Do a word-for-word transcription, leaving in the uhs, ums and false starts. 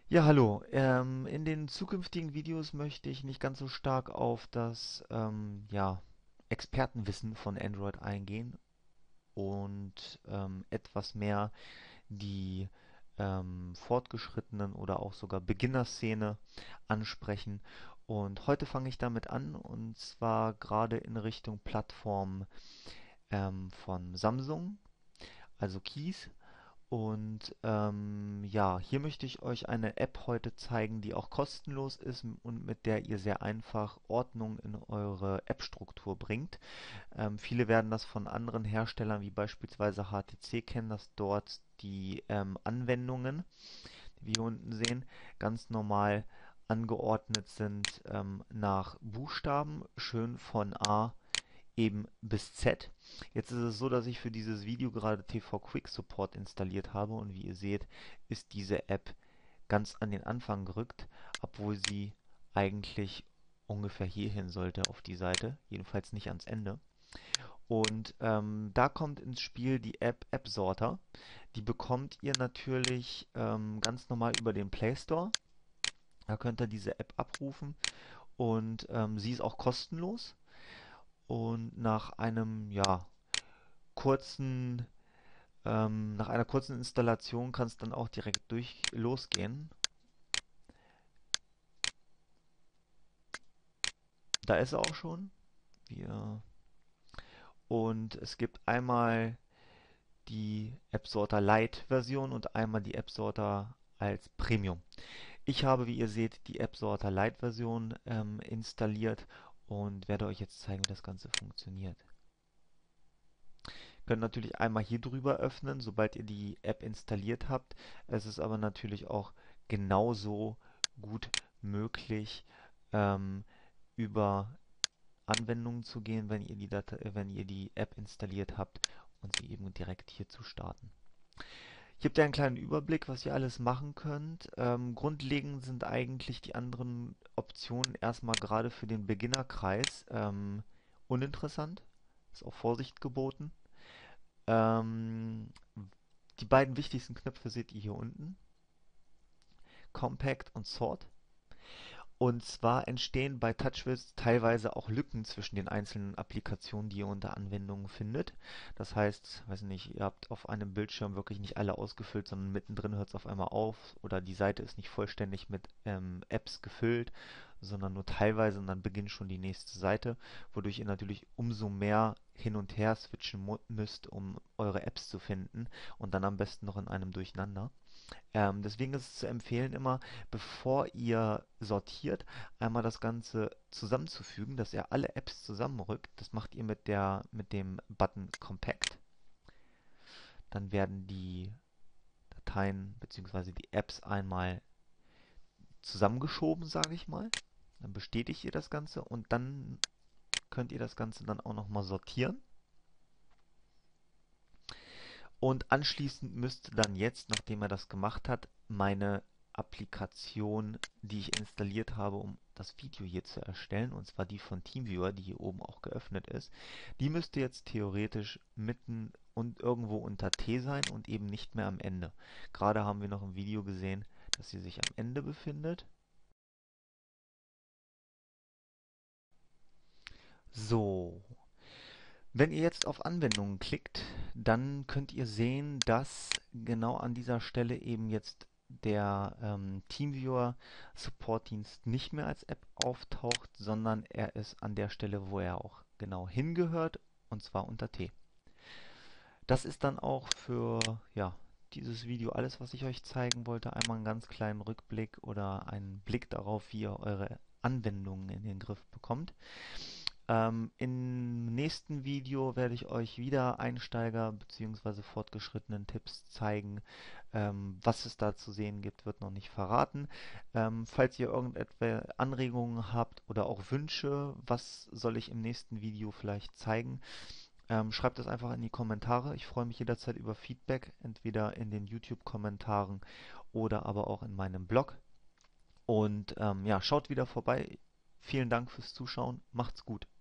Ja, hallo. Ähm, in den zukünftigen Videos möchte ich nicht ganz so stark auf das ähm, ja, Expertenwissen von Android eingehen und ähm, etwas mehr die ähm, fortgeschrittenen oder auch sogar Beginner-Szene ansprechen. Und heute fange ich damit an, und zwar gerade in Richtung Plattform ähm, von Samsung, also Keys. Und ähm, ja, hier möchte ich euch eine App heute zeigen, die auch kostenlos ist und mit der ihr sehr einfach Ordnung in eure App-Struktur bringt. Ähm, viele werden das von anderen Herstellern wie beispielsweise H T C kennen, dass dort die ähm, Anwendungen, die wir hier unten sehen, ganz normal angeordnet sind ähm, nach Buchstaben, schön von A eben bis Z. Jetzt ist es so, dass ich für dieses Video gerade T V Quick Support installiert habe, und wie ihr seht, ist diese App ganz an den Anfang gerückt, obwohl sie eigentlich ungefähr hierhin sollte auf die Seite, jedenfalls nicht ans Ende. Und ähm, da kommt ins Spiel die App App Sorter. Die bekommt ihr natürlich ähm, ganz normal über den Play Store. Da könnt ihr diese App abrufen, und ähm, sie ist auch kostenlos. Und nach einem, ja, kurzen, ähm, nach einer kurzen Installation kann es dann auch direkt durch losgehen. Da ist er auch schon. Wir, und es gibt einmal die App Sorter Lite Version und einmal die App Sorter als Premium. Ich habe, wie ihr seht, die App Sorter Lite Version ähm, installiert und werde euch jetzt zeigen, wie das Ganze funktioniert. Ihr könnt natürlich einmal hier drüber öffnen, sobald ihr die App installiert habt. Es ist aber natürlich auch genauso gut möglich, ähm, über Anwendungen zu gehen, wenn ihr die Datei, äh, wenn ihr die App installiert habt, und sie eben direkt hier zu starten. Ich gebe dir einen kleinen Überblick, was ihr alles machen könnt. Ähm, grundlegend sind eigentlich die anderen Optionen erstmal gerade für den Beginnerkreis ähm, uninteressant. Ist auch Vorsicht geboten. Ähm, die beiden wichtigsten Knöpfe seht ihr hier unten: Compact und Sort. Und zwar entstehen bei TouchWiz teilweise auch Lücken zwischen den einzelnen Applikationen, die ihr unter Anwendungen findet. Das heißt, weiß nicht, ihr habt auf einem Bildschirm wirklich nicht alle ausgefüllt, sondern mittendrin hört es auf einmal auf, oder die Seite ist nicht vollständig mit ähm, Apps gefüllt, sondern nur teilweise, und dann beginnt schon die nächste Seite, wodurch ihr natürlich umso mehr hin und her switchen müsst, um eure Apps zu finden, und dann am besten noch in einem Durcheinander. Ähm, deswegen ist es zu empfehlen, immer, bevor ihr sortiert, einmal das Ganze zusammenzufügen, dass ihr alle Apps zusammenrückt. Das macht ihr mit der, mit dem Button Compact. Dann werden die Dateien bzw. die Apps einmal zusammengeschoben, sage ich mal. Dann bestätigt ihr das Ganze, und dann könnt ihr das Ganze dann auch nochmal sortieren. Und anschließend müsste dann jetzt, nachdem er das gemacht hat, meine Applikation, die ich installiert habe, um das Video hier zu erstellen, und zwar die von TeamViewer, die hier oben auch geöffnet ist, die müsste jetzt theoretisch mitten und irgendwo unter T sein und eben nicht mehr am Ende. Gerade haben wir noch im Video gesehen, dass sie sich am Ende befindet. So, wenn ihr jetzt auf Anwendungen klickt, dann könnt ihr sehen, dass genau an dieser Stelle eben jetzt der ähm, TeamViewer Supportdienst nicht mehr als App auftaucht, sondern er ist an der Stelle, wo er auch genau hingehört, und zwar unter T. Das ist dann auch für, ja, dieses Video alles, was ich euch zeigen wollte. Einmal einen ganz kleinen Rückblick oder einen Blick darauf, wie ihr eure Anwendungen in den Griff bekommt. Ähm, im nächsten Video werde ich euch wieder Einsteiger- bzw. fortgeschrittenen Tipps zeigen. Ähm, was es da zu sehen gibt, wird noch nicht verraten. Ähm, falls ihr irgendetwas Anregungen habt oder auch Wünsche, was soll ich im nächsten Video vielleicht zeigen, ähm, schreibt es einfach in die Kommentare. Ich freue mich jederzeit über Feedback, entweder in den YouTube-Kommentaren oder aber auch in meinem Blog. Und ähm, ja, schaut wieder vorbei. Vielen Dank fürs Zuschauen. Macht's gut.